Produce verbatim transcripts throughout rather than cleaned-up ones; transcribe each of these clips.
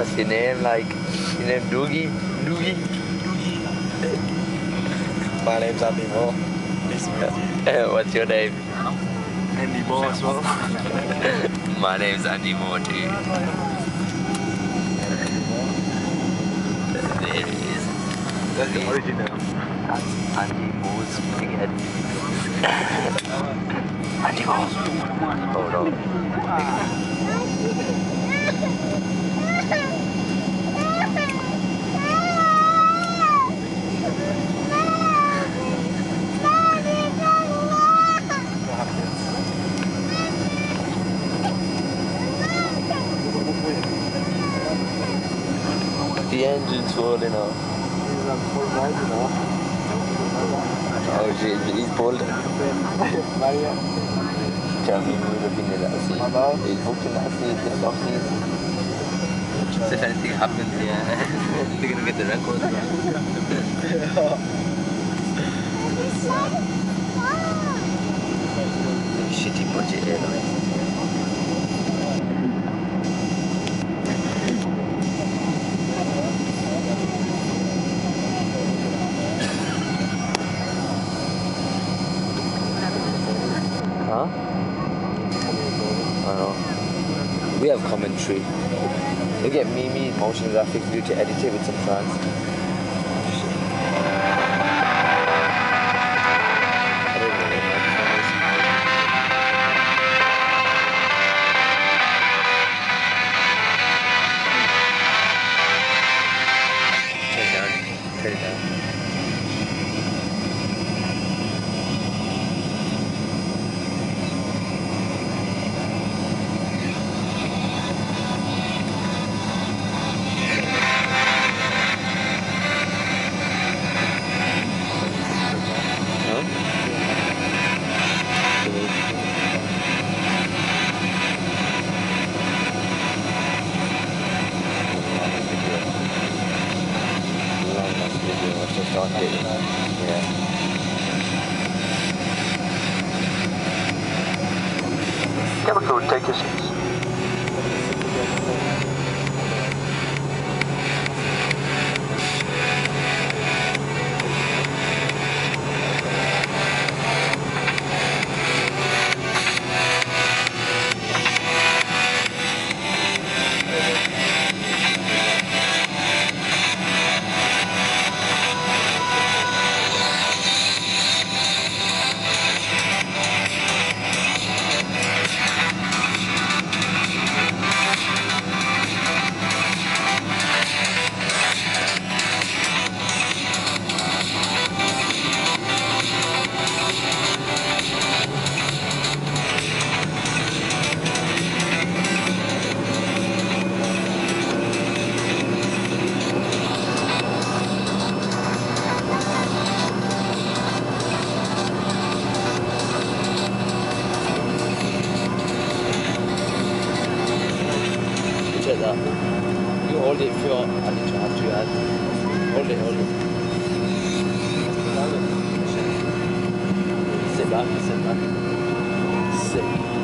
What's your name? Like, your name Doogie? Doogie? My name's Andy Moor. Uh, what's your name? Andy Moor as well. My name's Andy Moore too. There it is. That's the original. Andy Moore's Spaghetti. Andy Moore. Hold on. The engine's falling off. Oh shit, he's pulled. Tell me who the thing is that I see. He's fucking nasty, this off season. So if anything happens, yeah, they're gonna get the record. Shitty budget airline. Huh? I know. We have commentary. We get Mimi motion graphics view to edit it with some trance. Turn it down. Turn it down. Yeah. Cabin crew, take your seats. That. You hold it if you're, I need to have two hands. Hold it, hold it. Sit back, sit back. Sit.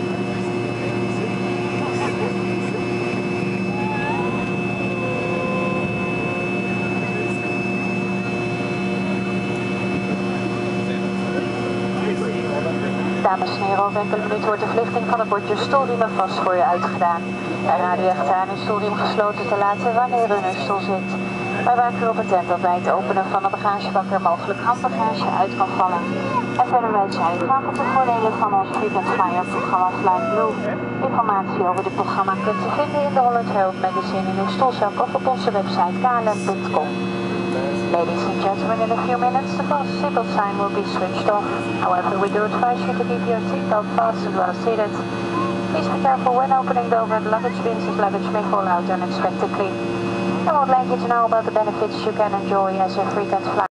Dames en heren, over enkele minuten wordt de verlichting van het bordje stoelriemen vast voor u uitgedaan. Wij raden u echter aan uw stoelriem gesloten te laten wanneer u in uw stoel zit. Wij waken erop attent dat bij het openen van de bagagebak er mogelijk handbagage uit kan vallen. En verder wijzen wij u graag op de voordelen van ons frequent flyer programma Flight Blue. Informatie over dit programma kunt u vinden in de honderd Herald magazine in uw stoelzak of op onze website k l m punt com. Ladies and gentlemen, in a few minutes the seatbelt sign will be switched off. However, we do advise you to keep your seatbelt fastened while seated. Please be careful when opening the overhead luggage bins as luggage may fall out unexpectedly. And we'd like you to know about the benefits you can enjoy as a frequent flyer.